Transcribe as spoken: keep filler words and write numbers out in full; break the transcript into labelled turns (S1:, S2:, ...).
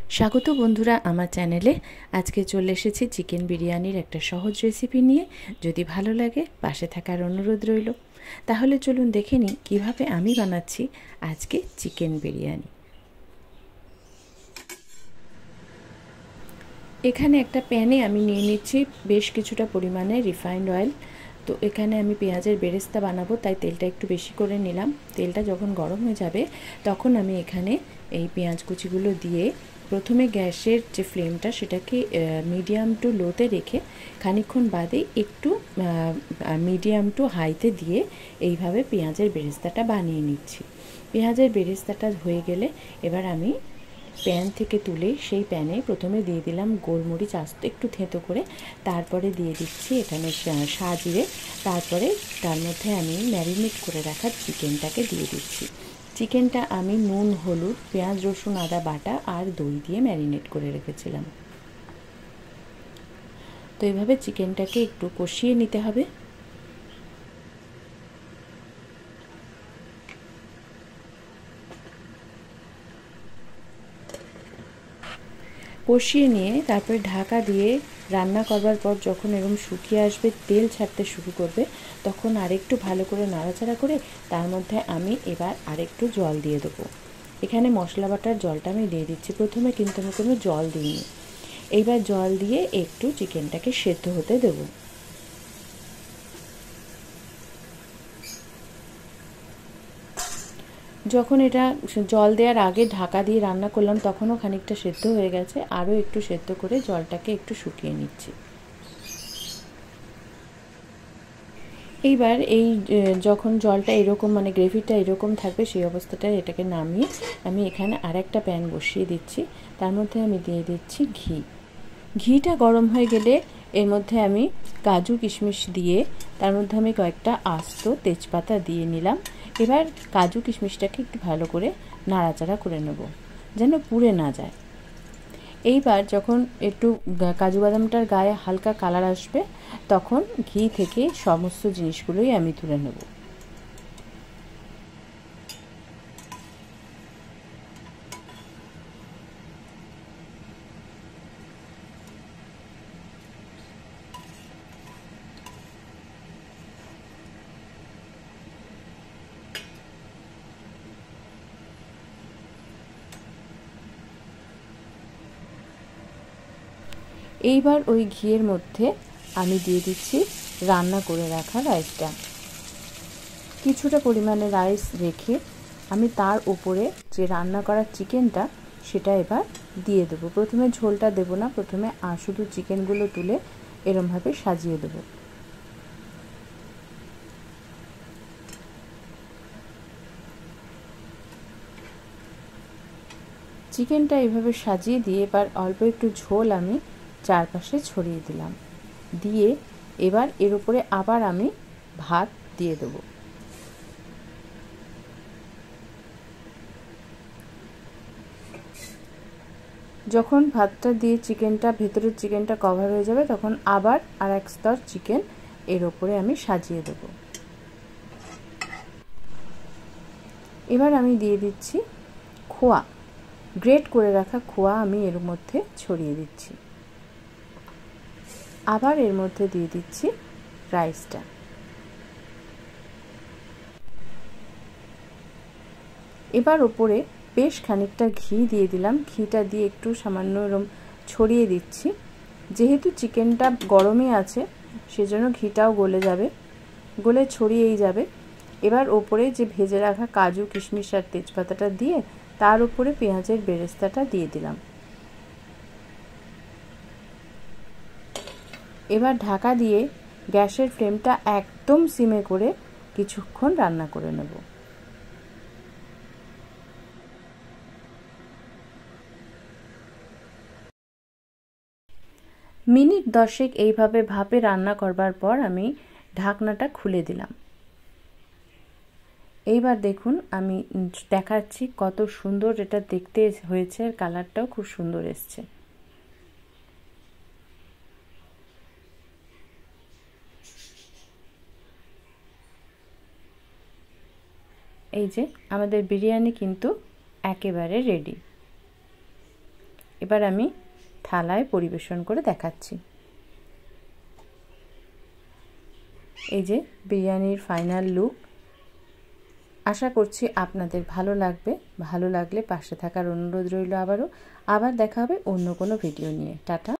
S1: স্বাগত বন্ধুরা আমার চ্যানেলে। আজকে চলে এসেছি চিকেন বিরিয়ানির একটা সহজ রেসিপি নিয়ে। যদি ভালো লাগে পাশে থাকার অনুরোধ রইল। তাহলে চলুন দেখে নিই কীভাবে আমি বানাচ্ছি আজকে চিকেন বিরিয়ানি। এখানে একটা প্যানে আমি নিয়ে নিচ্ছি বেশ কিছুটা পরিমাণে রিফাইন্ড অয়েল। তো এখানে আমি পেঁয়াজের বেরেস্তা বানাবো, তাই তেলটা একটু বেশি করে নিলাম। তেলটা যখন গরম হয়ে যাবে তখন আমি এখানে এই পেঁয়াজ কুচিগুলো দিয়ে প্রথমে গ্যাসের যে ফ্লেমটা সেটাকে মিডিয়াম টু লোতে রেখে খানিকক্ষণ বাদে একটু মিডিয়াম টু হাইতে দিয়ে এইভাবে পেঁয়াজের বেরেস্তাটা বানিয়ে নিচ্ছি। পেঁয়াজের বেরেস্তাটা হয়ে গেলে এবার আমি প্যান থেকে তুলে সেই প্যানে প্রথমে দিয়ে দিলাম গোলমরিচ আস্ত একটু থেঁতো করে, তারপরে দিয়ে দিচ্ছি এখানে সাজিরে, তারপরে তার মধ্যে আমি ম্যারিনেট করে রাখা চিকেনটাকে দিয়ে দিচ্ছি। চিকেনটা আমি নুন, হলুদ, পেঁয়াজ, রসুন, আদা বাটা আর দই দিয়ে ম্যারিনেট করে রেখেছিলাম। তো এইভাবে চিকেনটাকে একটু কষিয়ে নিতে হবে। কষিয়ে নিয়ে তারপরে ঢাকা দিয়ে রান্না করবার পর যখন এরকম শুকিয়ে আসবে, তেল ছাড়তে শুরু করবে, তখন আরেকটু ভালো করে নাড়াচাড়া করে তার মধ্যে আমি এবার আরেকটু জল দিয়ে দেবো। এখানে মশলা বাটার জলটা আমি দিয়ে দিচ্ছি। প্রথমে কিন্তু আমি কোনো জল দিইনি। এইবার জল দিয়ে একটু চিকেনটাকে সেদ্ধ হতে দেবো। যখন এটা জল দেওয়ার আগে ঢাকা দিয়ে রান্না করলাম তখনও খানিকটা সেদ্ধ হয়ে গেছে, আরও একটু সেদ্ধ করে জলটাকে একটু শুকিয়ে নিচ্ছি। এইবার এই যখন জলটা এরকম মানে গ্রেভিটা এরকম থাকবে সেই অবস্থাটায় এটাকে নামিয়ে আমি এখানে আরেকটা প্যান বসিয়ে দিচ্ছি। তার মধ্যে আমি দিয়ে দিচ্ছি ঘি। ঘিটা গরম হয়ে গেলে এর মধ্যে আমি কাজু কিশমিশ দিয়ে তার মধ্যে আমি কয়েকটা আস্ত তেজপাতা দিয়ে নিলাম। এবার কাজু কিশমিশটাকে একটু ভালো করে নাড়াচাড়া করে নেব যেন পুড়ে না যায়। এইবার যখন একটু কাজু বাদামটার গায়ে হালকা কালার আসবে তখন ঘি থেকে সমস্ত জিনিসগুলোই আমি তুলে নেব। এইবার ওই ঘিয়ের মধ্যে আমি দিয়ে দিচ্ছি রান্না করে রাখা রাইসটা। কিছুটা পরিমাণে রাইস রেখে আমি তার উপরে যে রান্না করা চিকেনটা সেটা এবার দিয়ে দেবো। প্রথমে ঝোলটা দেবো না, প্রথমে শুধু চিকেনগুলো তুলে এরমভাবে সাজিয়ে দেবো। চিকেনটা এইভাবে সাজিয়ে দিয়ে এবার অল্প একটু ঝোল আমি চারপাশে ছড়িয়ে দিলাম। দিয়ে এবার এর উপরে আবার আমি ভাত দিয়ে দেবো। যখন ভাতটা দিয়ে চিকেনটা ভেতরের চিকেনটা কভার হয়ে যাবে তখন আবার আর এক স্তর চিকেন এর ওপরে আমি সাজিয়ে দেব। এবার আমি দিয়ে দিচ্ছি খোয়া, গ্রেট করে রাখা খোয়া আমি এর মধ্যে ছড়িয়ে দিচ্ছি। আবার এর মধ্যে দিয়ে দিচ্ছি রাইসটা। এবার ওপরে বেশ খানিকটা ঘি দিয়ে দিলাম। ঘিটা দিয়ে একটু সামান্য এরম ছড়িয়ে দিচ্ছি। যেহেতু চিকেনটা গরমে আছে সেজন্য ঘিটাও গলে যাবে, গলে ছড়িয়েই যাবে। এবার ওপরে যে ভেজে রাখা কাজু কিশমিশ আর তেজপাতাটা দিয়ে তার উপরে পেঁয়াজের বেরেস্তাটা দিয়ে দিলাম। এবার ঢাকা দিয়ে গ্যাসের ফ্লেমটা একদম সিমে করে কিছুক্ষণ রান্না করে নেব। মিনিট দশেক এইভাবে ভাপে রান্না করবার পর আমি ঢাকনাটা খুলে দিলাম। এইবার দেখুন আমি দেখাচ্ছি কত সুন্দর এটা দেখতে হয়েছে, আর কালারটাও খুব সুন্দর এসছে। এই যে আমাদের বিরিয়ানি কিন্তু একেবারে রেডি। এবার আমি থালায় পরিবেশন করে দেখাচ্ছি। এই যে বিরিয়ানির ফাইনাল লুক। আশা করছি আপনাদের ভালো লাগবে। ভালো লাগলে পাশে থাকার অনুরোধ রইল আবারও। আবার দেখা হবে অন্য কোনো ভিডিও নিয়ে। টাটা।